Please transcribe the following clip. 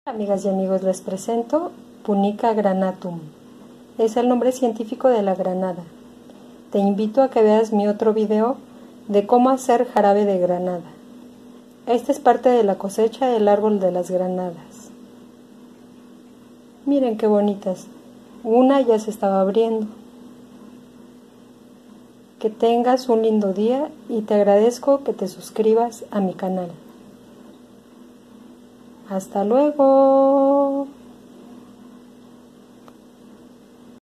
Amigas y amigos, les presento Punica granatum. Es el nombre científico de la granada. Te invito a que veas mi otro video de cómo hacer jarabe de granada. Esta es parte de la cosecha del árbol de las granadas. Miren qué bonitas. Una ya se estaba abriendo. Que tengas un lindo día y te agradezco que te suscribas a mi canal. Hasta luego.